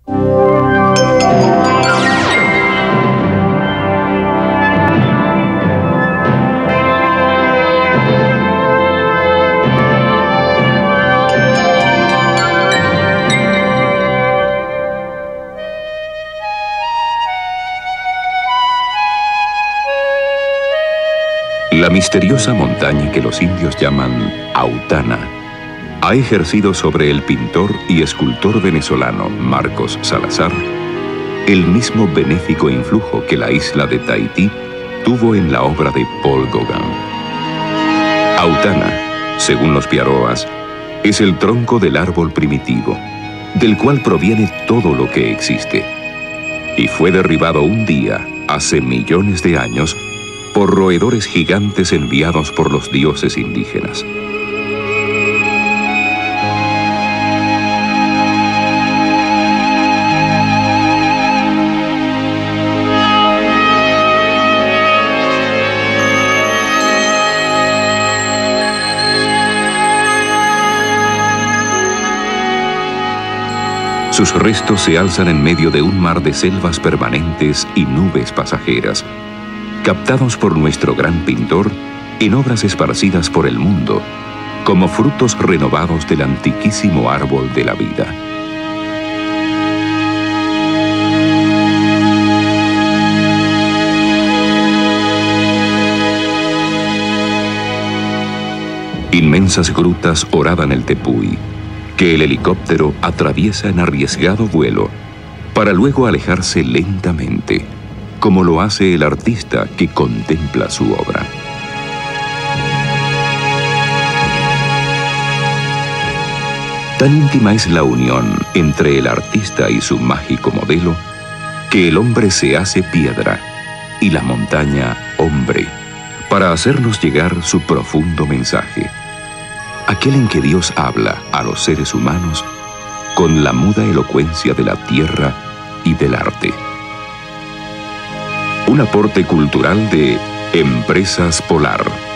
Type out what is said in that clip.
La misteriosa montaña que los indios llaman Autana ha ejercido sobre el pintor y escultor venezolano Marcos Salazar el mismo benéfico influjo que la isla de Tahití tuvo en la obra de Paul Gauguin. Autana, según los Piaroas, es el tronco del árbol primitivo, del cual proviene todo lo que existe, y fue derribado un día, hace millones de años, por roedores gigantes enviados por los dioses indígenas. Sus restos se alzan en medio de un mar de selvas permanentes y nubes pasajeras, captados por nuestro gran pintor en obras esparcidas por el mundo, como frutos renovados del antiquísimo árbol de la vida. Inmensas grutas horadan el Tepuy, que el helicóptero atraviesa en arriesgado vuelo, para luego alejarse lentamente, como lo hace el artista que contempla su obra. Tan íntima es la unión entre el artista y su mágico modelo, que el hombre se hace piedra y la montaña hombre, para hacernos llegar su profundo mensaje, aquel en que Dios habla a los seres humanos con la muda elocuencia de la tierra y del arte. Un aporte cultural de Empresas Polar.